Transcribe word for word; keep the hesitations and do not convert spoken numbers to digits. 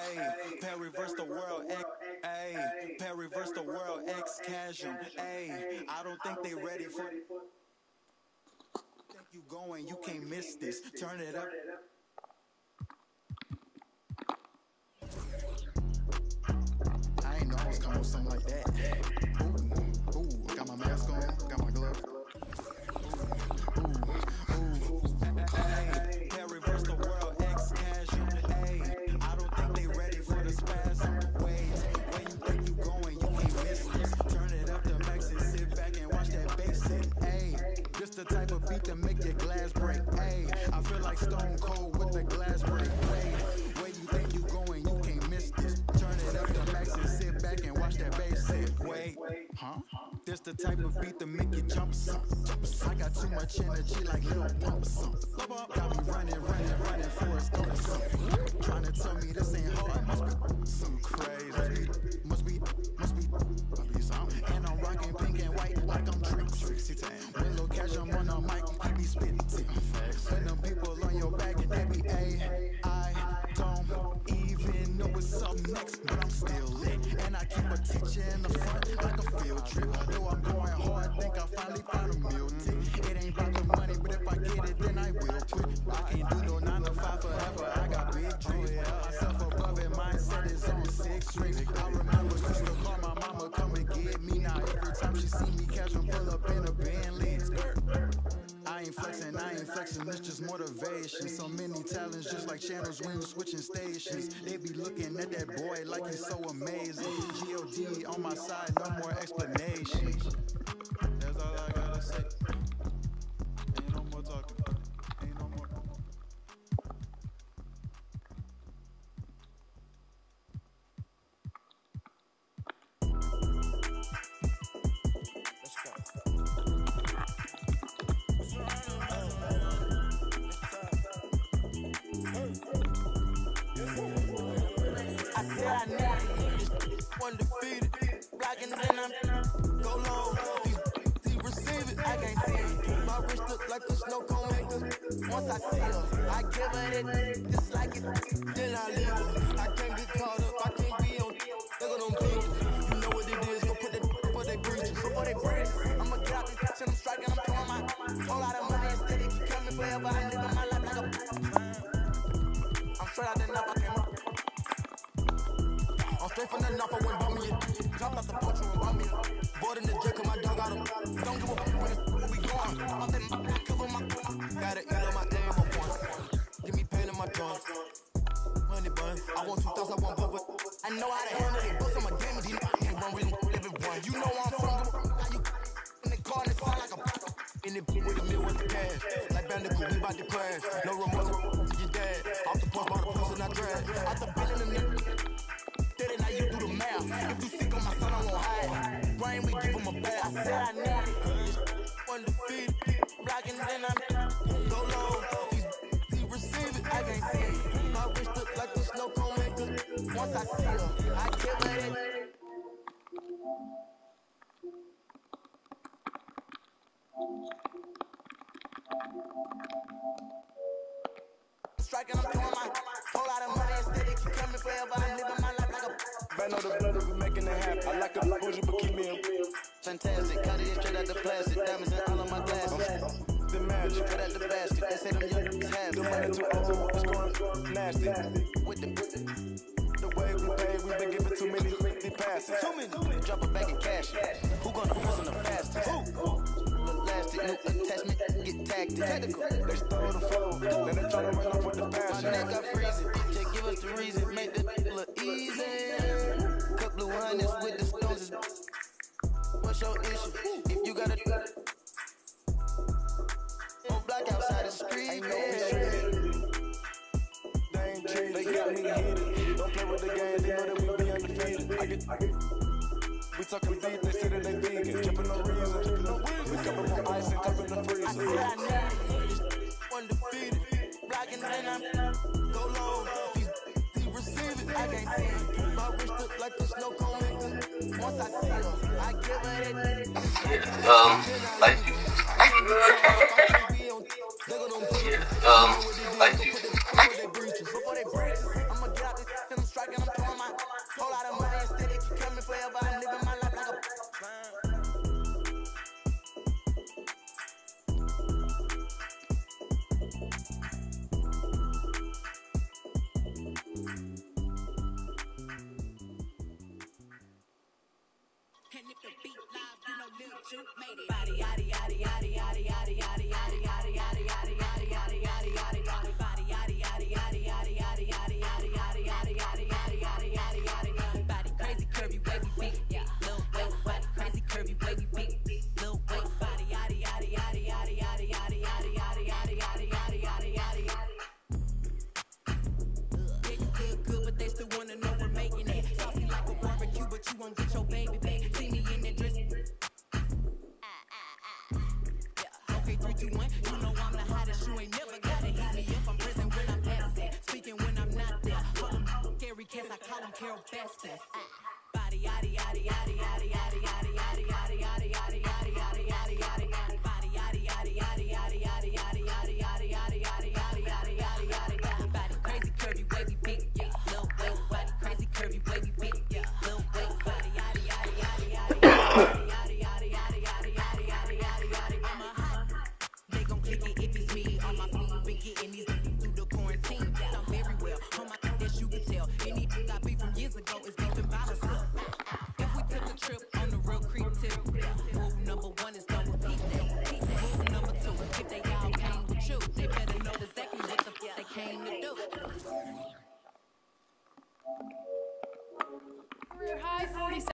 Ayy, Perry versus the world X. Ayy, Perry versus the world X casual. Ayy, I don't think they ready for. Think you going? You can't miss this. Turn it up. I ain't know I was coming with something like that. Ooh, ooh, got my mask on, got my glove. Ooh, ooh, ooh. Ayy, Perry versus the world X casual. Ayy, I don't think they ready for the spasm. Wait, where you think you going? You can't miss this. Turn it up to max and sit back and watch that bass hit. Ayy, this the type of beat that make your glass break. Ayy, I feel like Stone Cold with the glass break. Wait, where you think you going? You can't miss this. Turn it up to max and sit back and watch that bass hit. Wait, huh? This the type of beat that make you jump some. I got too much energy like Lil Pump or something. Got me running, running, running for a scope or something. Trying to tell me this ain't hard. Must be some crazy. Must be, must be, must be something. And I'm rocking pink and white like I'm Trixie. When Lil Cash I'm on the mic, he be spitting. When them people on your back and they be A, I don't even know what's up next, but I'm still lit. And I keep a teacher in the front like a field trip. Know I'm going hard, think I finally found a meal tick. It ain't about the money, but if I get it, then I will quit. I can't do no nine to five forever, I got big dreams. Myself above it, mindset is on six strings. I remember used to call my mama, come and get me. Now every time she see me, catch and pull up in a Bentley. I ain't flexing, I ain't flexing, it's just motivation. So many talents, just like channels when you switching stations. They be looking at that boy like he's so amazing. G O D on my side, no more explanations. That's all I gotta say. Ain't no more talking. Ain't no more. I said I need it. Undefeated. Blocking and I'm go low. He, he receive it. I can't see it. My wrist look like a snow cone maker. Once I see her, I give her it. Just like it. Then I leave her. I can't get caught up. I can't be on. Look at them people. You know what it is. Go put that before they breaches. Before they breaches. I'ma get out this bitch and I'm striking. I'm throwing my whole lot of money instead. It keep coming forever. I'm living my life like a. I'm straight out the knife. I came up. I'm straight from the north, I went by me. Dropped off the porch and went by me. Bored in the jet, cause my dog got him. Don't give a fuck where we going. Off that I cover my. Gotta eat on my aim on point. Give me pain in my joints. Honey bun. I want two thoughts, I want both. I know how to handle it. Bust on my damage, you know I can't run with them. Living one. You know I'm from the. You in the car and it sound like a. In the with a meal with the cash. Like Bandicoot, we bout to crash. No remorse to your dad. Off the porch, by the post and I drag. Out the building and the. Now you do the math. If you sick on my son, I won't hide. Brain, we give him a bath. I said I need it. Undefeated. Blocking then I'm go low. He, he receive it. I can't see it. My wrist look like a snow cone maker. Once I see her, I give her it. Striking, I'm throwing my whole lot of money instead. It keep coming forever. I'm living my life like a. Man, know the blood we making it happen. I like a bougie, but keep me in. Fantastic, cut it straight out the plastic. Diamonds in all of my glasses. The magic, cut out the basket. They say them young have the money too old, it's going nasty. With the, with the, the way we pay, we been giving too many, they passes. Too many. Drop a bag of cash. Who gonna do this the fastest? Who? Look lastic, new attachment, get tagged. Technical. They stole the flow, then they try to run off with the passion. My neck got freezing. Just give us the reason, make the look easy. Cut blue hundreds with the stones. What's your issue? If you got a on block outside the street, ain't no yeah. They ain't treated, they got me heated. Don't play with the game, they know that we be undefeated. I get, I get. We talking beef, they say that they vegan. Jumping no reason, jumping no reason. We cover on ice and cover the freezer. I said I need it. Undefeated. Blocking then I'm go low. He, he receive it. I can't see it. My wrist look like a snow cone maker. Once I see her, I give her it. Yeah, um, like you. Yeah, um, like you. Before they breach, I'ma get out this and I'm striking. on my whole lot of money instead. It keep coming forever. I'm living my life like a And if the beat live, you know Lil Juke made it. Body, yaddy, yaddy, yaddy, yaddy, yaddy, yaddy, yaddy, yaddy, yaddy, yaddy, yaddy, yaddy, yaddy, yaddy, yaddy, body, yaddy, yaddy, yaddy, yaddy, yaddy, yaddy, yaddy, yaddy, yaddy, yaddy, yaddy, yaddy, yaddy, yaddy, yaddy, body crazy, curvy, wavy, big, yeah, Lil waist, body crazy, curvy, wavy, big, Lil waist, body, yaddy, yaddy, yaddy, yaddy, yaddy, yaddy, yaddy, yaddy, yaddy, yaddy, yaddy, yaddy, yaddy, yaddy. Yeah, you good, good, but they still wanna know we're making it. Saucy like a barbecue, but you won't get your baby back. See me in that dress. Okay, three, two, one. You know I'm the hottest. You ain't never gotta hit me up. I'm present when I'm absent, speaking when I'm not there. Call them scary cats, I call them Carol Baskins. Body, yaddy, yaddy, yaddy, yaddy, yaddy, yaddy, yaddy, yaddy, yaddy, yaddy, yaddy, yaddy, yaddy, yaddy, yaddy, body, yaddy, yaddy, yaddy, yaddy, yaddy, yaddy, yaddy, yaddy, yaddy, yaddy, yaddy, yaddy, yaddy, yaddy, body crazy, curvy, wavy, big, yeah, Lil waist, body crazy, curvy, wavy, big, yeah, Lil waist, body, yaddy, yaddy, yaddy, yaddy, yaddy, yaddy, yaddy, yaddy, yaddy, yaddy, yaddy, yaddy, yaddy, I'm a hot. They gon' click it if it's me. On my feet, been getting these through the quarantine. I'm very well. On my that you can tell. Any I be from years ago is going by herself. If we took a trip on the real creep tip, rule number one is don't repeat that. Rule number two, if they all came with you, they better know exactly what the fuck they came to do. Career high forty-seven.